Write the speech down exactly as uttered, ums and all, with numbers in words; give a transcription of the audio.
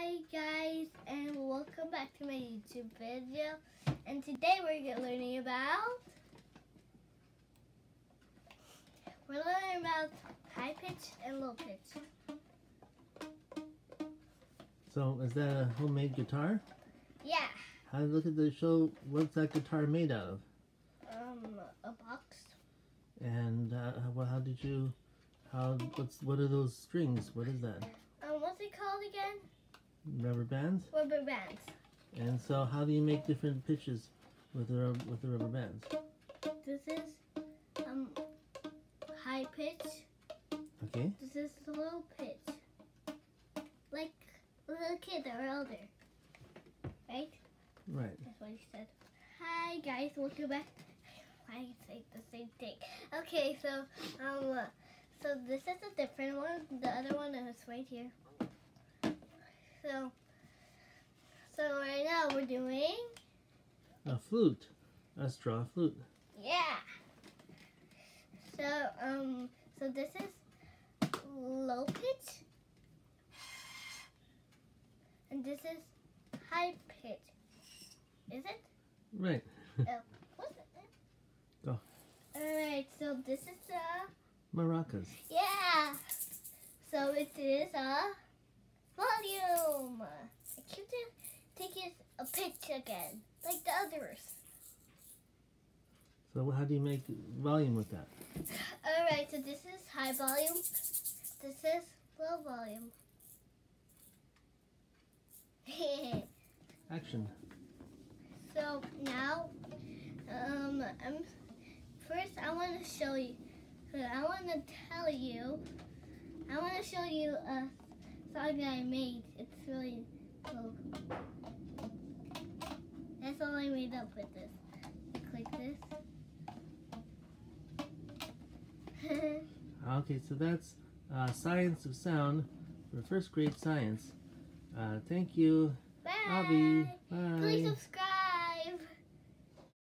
Hi guys, and welcome back to my YouTube video. And today we're learning about we're learning about high pitch and low pitch. So is that a homemade guitar? Yeah. How look at the show? What's that guitar made out of? Um, a box. And uh, well, how did you? How what's what are those strings? What is that? Um, what's it called again? Rubber bands. Rubber bands. And so, how do you make different pitches with the rub- with the rubber bands? This is um high pitch. Okay. This is low pitch. Like a little kid or older, right? Right. That's what he said. Hi guys, welcome back. I say the same thing. Okay, so um, so this is a different one. The other one is right here. So, so right now we're doing A flute, a straw flute. yeah. So um, so this is low pitch, and this is high pitch. Is it? Right. Oh, what's it? Go. Alright, so this is a Maracas. yeah. So it is a volume. I keep to take it a pitch again, like the others. So how do you make volume with that? Alright, so this is high volume. This is low volume. Action. So now, um, I'm first I want to show you. I want to tell you. I want to show you a song that I made. It's really cool. That's all I made up with this. Click this. Okay, so that's uh, Science of Sound for first grade science. Uh, thank you, Bye. Avi. Bye. Please subscribe.